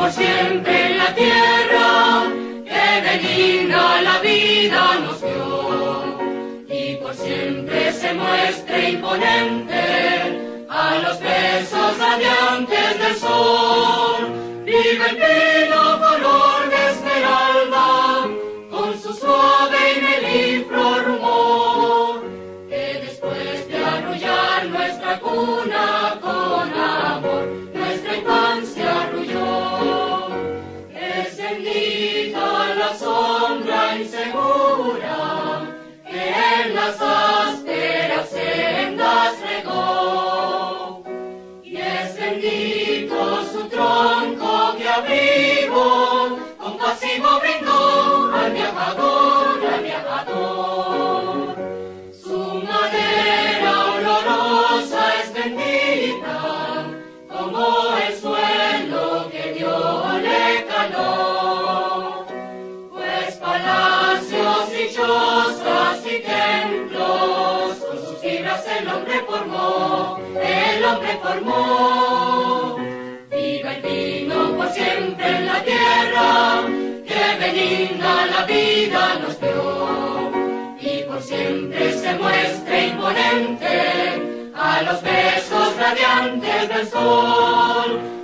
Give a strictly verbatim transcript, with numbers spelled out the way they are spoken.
por siempre en la tierra, que benigna la vida nos dio, y por siempre se muestre imponente a los besos radiantes del sol. Viva el pino color de esmeralda, con su suave y melifluo rumor, que después de arrullar nuestra cuna con amor, nuestra infancia arrulló. Es bendita la sombra insegura, que en las ásperas sendas regó, y es bendito su tronco que abrigo compasivo brindó al viajador, al viajador. Su madera olorosa es bendita, como el suelo que Dios le caló, pues palacios y chozas y templos con sus fibras el hombre formó, el hombre formó. Viva el vino por siempre en la tierra, que benigna la vida nos dio, y por siempre se muestre imponente a los besos radiantes del sol.